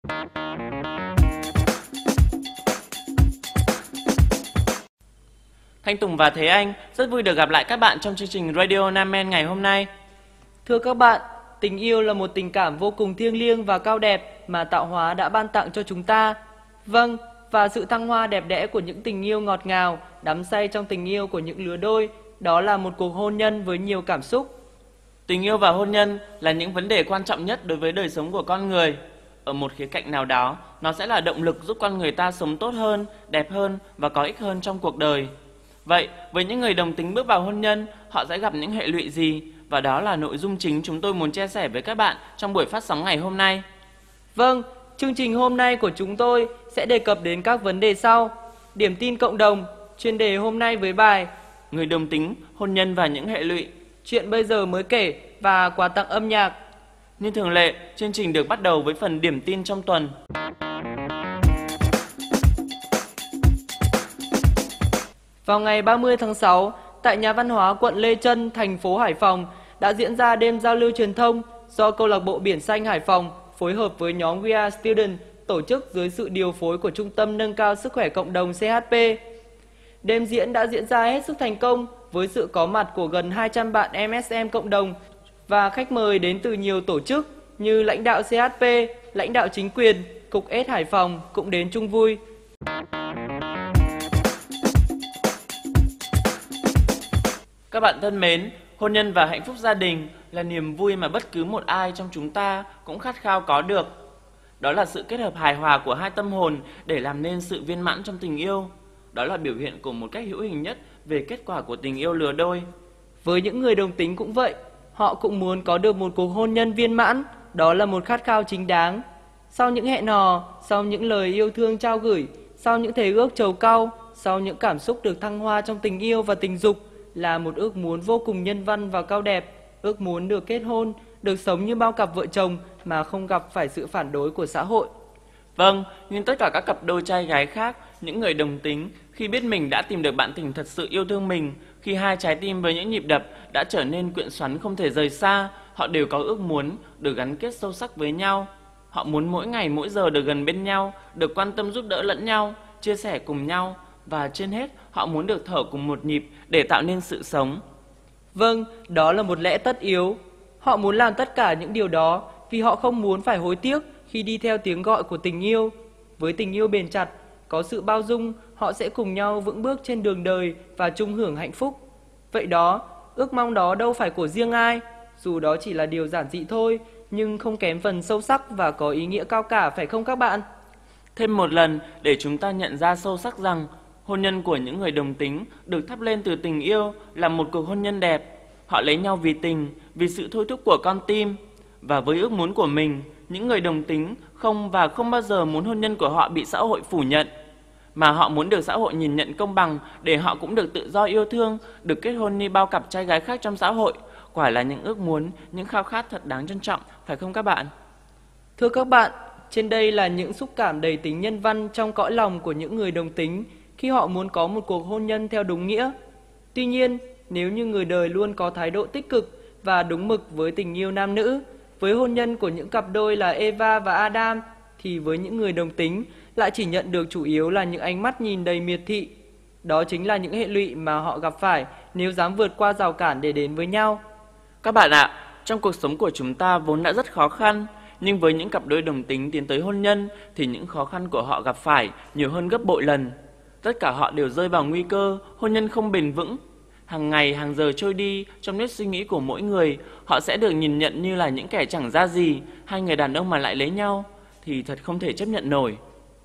Thanh Tùng và Thế Anh rất vui được gặp lại các bạn trong chương trình Radio Nam Men ngày hôm nay. Thưa các bạn, tình yêu là một tình cảm vô cùng thiêng liêng và cao đẹp mà tạo hóa đã ban tặng cho chúng ta. Vâng, và sự thăng hoa đẹp đẽ của những tình yêu ngọt ngào, đắm say trong tình yêu của những lứa đôi, đó là một cuộc hôn nhân với nhiều cảm xúc. Tình yêu và hôn nhân là những vấn đề quan trọng nhất đối với đời sống của con người. Ở một khía cạnh nào đó, nó sẽ là động lực giúp con người ta sống tốt hơn, đẹp hơn và có ích hơn trong cuộc đời. Vậy, với những người đồng tính bước vào hôn nhân, họ sẽ gặp những hệ lụy gì? Và đó là nội dung chính chúng tôi muốn chia sẻ với các bạn trong buổi phát sóng ngày hôm nay. Vâng, chương trình hôm nay của chúng tôi sẽ đề cập đến các vấn đề sau. Điểm tin cộng đồng, chuyên đề hôm nay với bài Người đồng tính, hôn nhân và những hệ lụy, chuyện bây giờ mới kể và quà tặng âm nhạc. Như thường lệ, chương trình được bắt đầu với phần điểm tin trong tuần. Vào ngày 30 tháng 6, tại Nhà văn hóa quận Lê Chân, thành phố Hải Phòng đã diễn ra đêm giao lưu truyền thông do Câu lạc bộ Biển Xanh Hải Phòng phối hợp với nhóm We Are Students tổ chức dưới sự điều phối của Trung tâm Nâng cao Sức khỏe Cộng đồng CHP. Đêm diễn đã diễn ra hết sức thành công với sự có mặt của gần 200 bạn MSM cộng đồng và khách mời đến từ nhiều tổ chức như lãnh đạo CHP, lãnh đạo chính quyền, Cục S Hải Phòng cũng đến chung vui. Các bạn thân mến, hôn nhân và hạnh phúc gia đình là niềm vui mà bất cứ một ai trong chúng ta cũng khát khao có được. Đó là sự kết hợp hài hòa của hai tâm hồn để làm nên sự viên mãn trong tình yêu. Đó là biểu hiện của một cách hữu hình nhất về kết quả của tình yêu lứa đôi. Với những người đồng tính cũng vậy, họ cũng muốn có được một cuộc hôn nhân viên mãn, đó là một khát khao chính đáng. Sau những hẹn hò, sau những lời yêu thương trao gửi, sau những thề ước trầu cau, sau những cảm xúc được thăng hoa trong tình yêu và tình dục, là một ước muốn vô cùng nhân văn và cao đẹp, ước muốn được kết hôn, được sống như bao cặp vợ chồng mà không gặp phải sự phản đối của xã hội. Vâng, nhưng tất cả các cặp đôi trai gái khác, những người đồng tính, khi biết mình đã tìm được bạn tình thật sự yêu thương mình, khi hai trái tim với những nhịp đập đã trở nên quyện xoắn không thể rời xa, họ đều có ước muốn được gắn kết sâu sắc với nhau. Họ muốn mỗi ngày mỗi giờ được gần bên nhau, được quan tâm giúp đỡ lẫn nhau, chia sẻ cùng nhau, và trên hết họ muốn được thở cùng một nhịp để tạo nên sự sống. Vâng, đó là một lẽ tất yếu. Họ muốn làm tất cả những điều đó vì họ không muốn phải hối tiếc khi đi theo tiếng gọi của tình yêu. Với tình yêu bền chặt, có sự bao dung, họ sẽ cùng nhau vững bước trên đường đời và chung hưởng hạnh phúc. Vậy đó, ước mong đó đâu phải của riêng ai, dù đó chỉ là điều giản dị thôi, nhưng không kém phần sâu sắc và có ý nghĩa cao cả, phải không các bạn? Thêm một lần để chúng ta nhận ra sâu sắc rằng hôn nhân của những người đồng tính được thắp lên từ tình yêu là một cuộc hôn nhân đẹp. Họ lấy nhau vì tình, vì sự thôi thúc của con tim. Và với ước muốn của mình, những người đồng tính không bao giờ muốn hôn nhân của họ bị xã hội phủ nhận, mà họ muốn được xã hội nhìn nhận công bằng để họ cũng được tự do yêu thương, được kết hôn như bao cặp trai gái khác trong xã hội. Quả là những ước muốn, những khao khát thật đáng trân trọng, phải không các bạn? Thưa các bạn, trên đây là những xúc cảm đầy tính nhân văn trong cõi lòng của những người đồng tính khi họ muốn có một cuộc hôn nhân theo đúng nghĩa. Tuy nhiên, nếu như người đời luôn có thái độ tích cực và đúng mực với tình yêu nam nữ, với hôn nhân của những cặp đôi là Eva và Adam, thì với những người đồng tính lại chỉ nhận được chủ yếu là những ánh mắt nhìn đầy miệt thị. Đó chính là những hệ lụy mà họ gặp phải nếu dám vượt qua rào cản để đến với nhau. Các bạn ạ, trong cuộc sống của chúng ta vốn đã rất khó khăn, nhưng với những cặp đôi đồng tính tiến tới hôn nhân thì những khó khăn của họ gặp phải nhiều hơn gấp bội lần. Tất cả họ đều rơi vào nguy cơ hôn nhân không bền vững. Hàng ngày, hàng giờ trôi đi trong nếp suy nghĩ của mỗi người, họ sẽ được nhìn nhận như là những kẻ chẳng ra gì. Hai người đàn ông mà lại lấy nhau thì thật không thể chấp nhận nổi.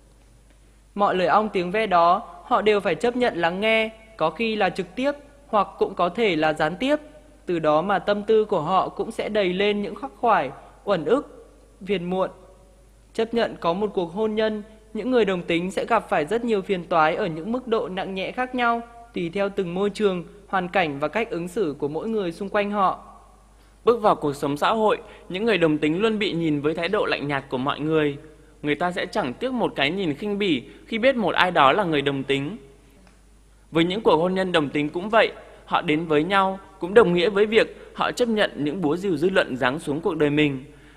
Mọi lời ong tiếng ve đó họ đều phải chấp nhận lắng nghe, có khi là trực tiếp hoặc cũng có thể là gián tiếp. Từ đó mà tâm tư của họ cũng sẽ đầy lên những khắc khoải, uẩn ức, phiền muộn. Chấp nhận có một cuộc hôn nhân, những người đồng tính sẽ gặp phải rất nhiều phiền toái ở những mức độ nặng nhẹ khác nhau, tùy theo từng môi trường, hoàn cảnh và cách ứng xử của mỗi người xung quanh họ. Bước vào cuộc sống xã hội, những người đồng tính luôn bị nhìn với thái độ lạnh nhạt của mọi người. Người ta sẽ chẳng tiếc một cái nhìn khinh bỉ khi biết một ai đó là người đồng tính. Với những cuộc hôn nhân đồng tính cũng vậy, họ đến với nhau cũng đồng nghĩa với việc họ chấp nhận những búa rìu dư luận giáng xuống cuộc đời mình.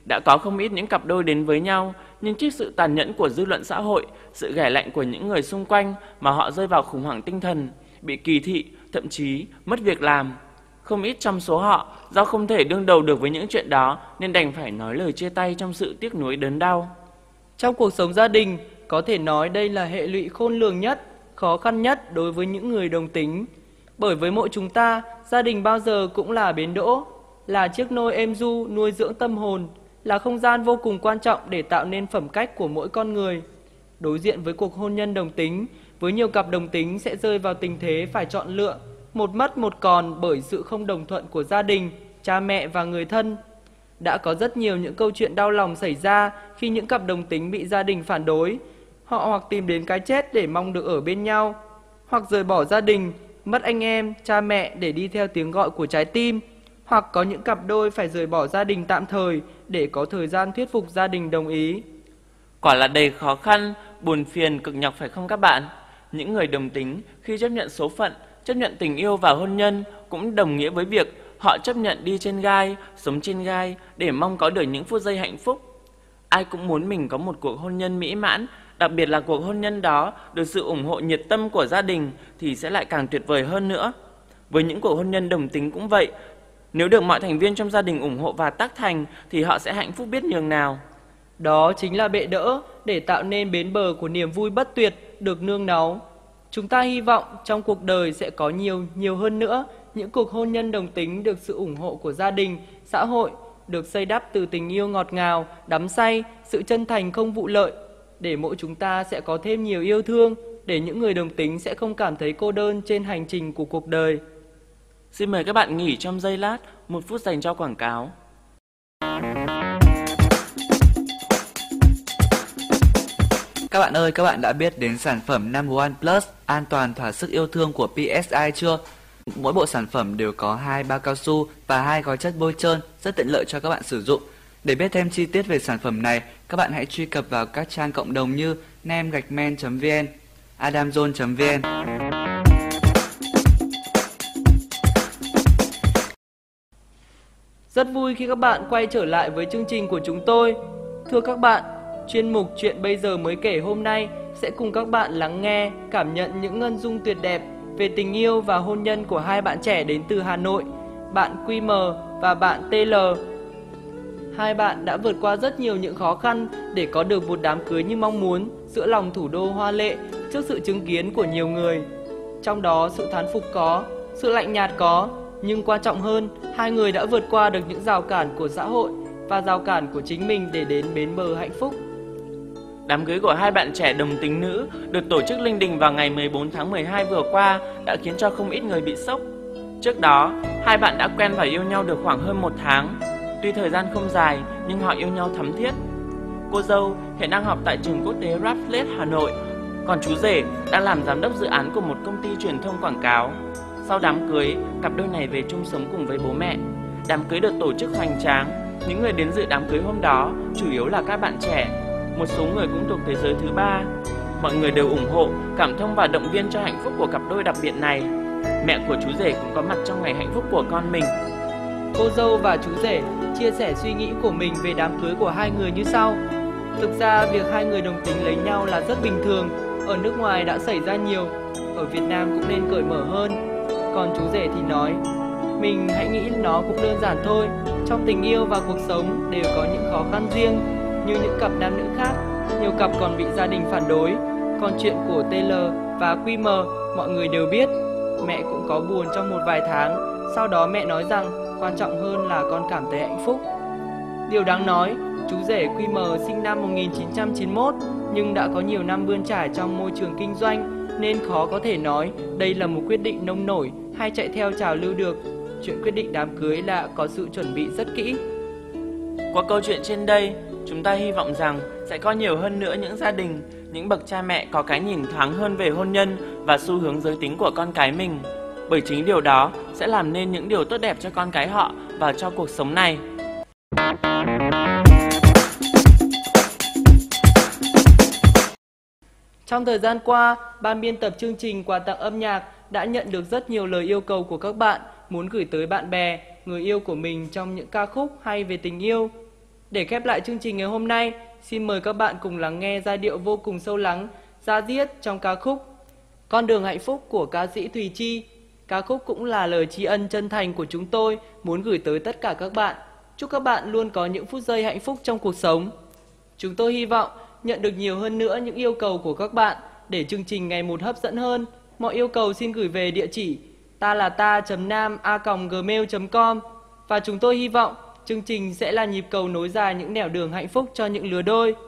Đã có không ít những cặp đôi đến với nhau, nhưng trước sự tàn nhẫn của dư luận xã hội, sự ghẻ lạnh của những người xung quanh mà họ rơi vào khủng hoảng tinh thần, bị kỳ thị, thậm chí mất việc làm. Không ít trong số họ do không thể đương đầu được với những chuyện đó nên đành phải nói lời chia tay trong sự tiếc nuối đớn đau. Trong cuộc sống gia đình, có thể nói đây là hệ lụy khôn lường nhất, khó khăn nhất đối với những người đồng tính. Bởi với mỗi chúng ta, gia đình bao giờ cũng là bến đỗ, là chiếc nôi êm du nuôi dưỡng tâm hồn, là không gian vô cùng quan trọng để tạo nên phẩm cách của mỗi con người. Đối diện với cuộc hôn nhân đồng tính, với nhiều cặp đồng tính sẽ rơi vào tình thế phải chọn lựa, một mất một còn bởi sự không đồng thuận của gia đình, cha mẹ và người thân. Đã có rất nhiều những câu chuyện đau lòng xảy ra khi những cặp đồng tính bị gia đình phản đối. Họ hoặc tìm đến cái chết để mong được ở bên nhau, hoặc rời bỏ gia đình, mất anh em, cha mẹ để đi theo tiếng gọi của trái tim, hoặc có những cặp đôi phải rời bỏ gia đình tạm thời để có thời gian thuyết phục gia đình đồng ý. Quả là đầy khó khăn, buồn phiền, cực nhọc phải không các bạn? Những người đồng tính khi chấp nhận số phận, chấp nhận tình yêu và hôn nhân cũng đồng nghĩa với việc họ chấp nhận đi trên gai, sống trên gai để mong có được những phút giây hạnh phúc. Ai cũng muốn mình có một cuộc hôn nhân mỹ mãn, đặc biệt là cuộc hôn nhân đó được sự ủng hộ nhiệt tâm của gia đình thì sẽ lại càng tuyệt vời hơn nữa. Với những cuộc hôn nhân đồng tính cũng vậy, nếu được mọi thành viên trong gia đình ủng hộ và tác thành thì họ sẽ hạnh phúc biết nhường nào. Đó chính là bệ đỡ để tạo nên bến bờ của niềm vui bất tuyệt được nương náu. Chúng ta hy vọng trong cuộc đời sẽ có nhiều hơn nữa những cuộc hôn nhân đồng tính được sự ủng hộ của gia đình, xã hội, được xây đắp từ tình yêu ngọt ngào, đắm say, sự chân thành không vụ lợi, để mỗi chúng ta sẽ có thêm nhiều yêu thương, để những người đồng tính sẽ không cảm thấy cô đơn trên hành trình của cuộc đời. Xin mời các bạn nghỉ trong giây lát, 1 phút dành cho quảng cáo. Các bạn ơi, các bạn đã biết đến sản phẩm Number One Plus an toàn thỏa sức yêu thương của PSI chưa? Mỗi bộ sản phẩm đều có 2 bao cao su và 2 gói chất bôi trơn rất tiện lợi cho các bạn sử dụng. Để biết thêm chi tiết về sản phẩm này, các bạn hãy truy cập vào các trang cộng đồng như nem-men.vn, adamzone.vn. Rất vui khi các bạn quay trở lại với chương trình của chúng tôi. Thưa các bạn, chuyên mục Chuyện Bây Giờ Mới Kể hôm nay sẽ cùng các bạn lắng nghe, cảm nhận những ngân dung tuyệt đẹp về tình yêu và hôn nhân của hai bạn trẻ đến từ Hà Nội, bạn QM và bạn TL. Hai bạn đã vượt qua rất nhiều những khó khăn để có được một đám cưới như mong muốn giữa lòng thủ đô hoa lệ trước sự chứng kiến của nhiều người. Trong đó sự thán phục có, sự lạnh nhạt có, nhưng quan trọng hơn, hai người đã vượt qua được những rào cản của xã hội và rào cản của chính mình để đến bến bờ hạnh phúc. Đám cưới của hai bạn trẻ đồng tính nữ được tổ chức linh đình vào ngày 14 tháng 12 vừa qua đã khiến cho không ít người bị sốc. Trước đó, hai bạn đã quen và yêu nhau được khoảng hơn 1 tháng. Tuy thời gian không dài nhưng họ yêu nhau thắm thiết. Cô dâu hiện đang học tại trường quốc tế Radcliffe Hà Nội, còn chú rể đang làm giám đốc dự án của một công ty truyền thông quảng cáo. Sau đám cưới, cặp đôi này về chung sống cùng với bố mẹ. Đám cưới được tổ chức hoành tráng. Những người đến dự đám cưới hôm đó chủ yếu là các bạn trẻ. Một số người cũng thuộc thế giới thứ ba. Mọi người đều ủng hộ, cảm thông và động viên cho hạnh phúc của cặp đôi đặc biệt này. Mẹ của chú rể cũng có mặt trong ngày hạnh phúc của con mình. Cô dâu và chú rể chia sẻ suy nghĩ của mình về đám cưới của hai người như sau. Thực ra việc hai người đồng tính lấy nhau là rất bình thường. Ở nước ngoài đã xảy ra nhiều, ở Việt Nam cũng nên cởi mở hơn. Còn chú rể thì nói, mình hãy nghĩ nó cũng đơn giản thôi. Trong tình yêu và cuộc sống đều có những khó khăn riêng. Như những cặp nam nữ khác, nhiều cặp còn bị gia đình phản đối. Còn chuyện của TL và QM mọi người đều biết. Mẹ cũng có buồn trong một vài tháng. Sau đó mẹ nói rằng quan trọng hơn là con cảm thấy hạnh phúc. Điều đáng nói, chú rể QM sinh năm 1991 nhưng đã có nhiều năm bươn trải trong môi trường kinh doanh nên khó có thể nói đây là một quyết định nông nổi hay chạy theo trào lưu được. Chuyện quyết định đám cưới là có sự chuẩn bị rất kỹ. Qua câu chuyện trên đây, chúng ta hy vọng rằng sẽ có nhiều hơn nữa những gia đình, những bậc cha mẹ có cái nhìn thoáng hơn về hôn nhân và xu hướng giới tính của con cái mình. Bởi chính điều đó sẽ làm nên những điều tốt đẹp cho con cái họ và cho cuộc sống này. Trong thời gian qua, ban biên tập chương trình Quà tặng âm nhạc đã nhận được rất nhiều lời yêu cầu của các bạn muốn gửi tới bạn bè, người yêu của mình trong những ca khúc hay về tình yêu. Để khép lại chương trình ngày hôm nay, xin mời các bạn cùng lắng nghe giai điệu vô cùng sâu lắng, da diết trong ca khúc Con đường hạnh phúc của ca sĩ Thùy Chi. Ca khúc cũng là lời tri ân chân thành của chúng tôi muốn gửi tới tất cả các bạn. Chúc các bạn luôn có những phút giây hạnh phúc trong cuộc sống. Chúng tôi hy vọng nhận được nhiều hơn nữa những yêu cầu của các bạn để chương trình ngày một hấp dẫn hơn. Mọi yêu cầu xin gửi về địa chỉ talata.nam@gmail.com và chúng tôi hy vọng chương trình sẽ là nhịp cầu nối dài những nẻo đường hạnh phúc cho những lứa đôi.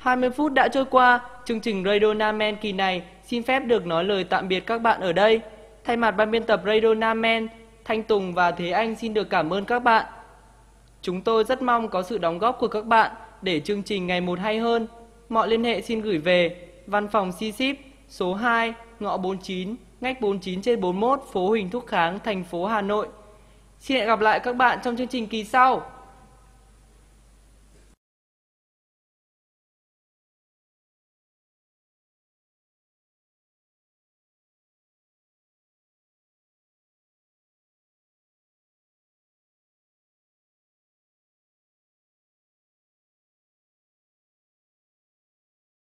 20 phút đã trôi qua, chương trình Radio Nam Men kỳ này xin phép được nói lời tạm biệt các bạn ở đây. Thay mặt ban biên tập Radio Nam Men, Thanh Tùng và Thế Anh xin được cảm ơn các bạn. Chúng tôi rất mong có sự đóng góp của các bạn để chương trình ngày một hay hơn. Mọi liên hệ xin gửi về Văn phòng C-Ship số 2, ngõ 49, ngách 49/41, phố Huỳnh Thúc Kháng, thành phố Hà Nội. Xin hẹn gặp lại các bạn trong chương trình kỳ sau.